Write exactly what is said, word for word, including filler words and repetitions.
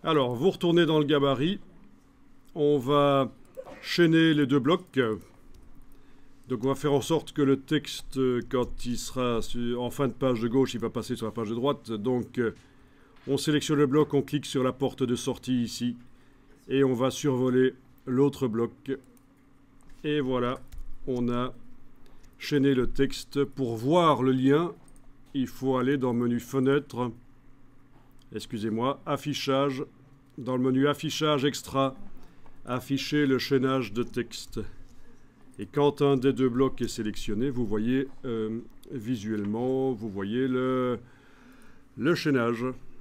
Alors, vous retournez dans le gabarit. On va chaîner les deux blocs. Donc on va faire en sorte que le texte, quand il sera en fin de page de gauche, il va passer sur la page de droite. Donc on sélectionne le bloc, on clique sur la porte de sortie ici. Et on va survoler l'autre bloc. Et voilà, on a chaîné le texte. Pour voir le lien, il faut aller dans le menu Fenêtre. Excusez-moi, Affichage. Dans le menu Affichage Extra, afficher le chaînage de texte. Et quand un des deux blocs est sélectionné, vous voyez euh, visuellement, vous voyez le, le chaînage.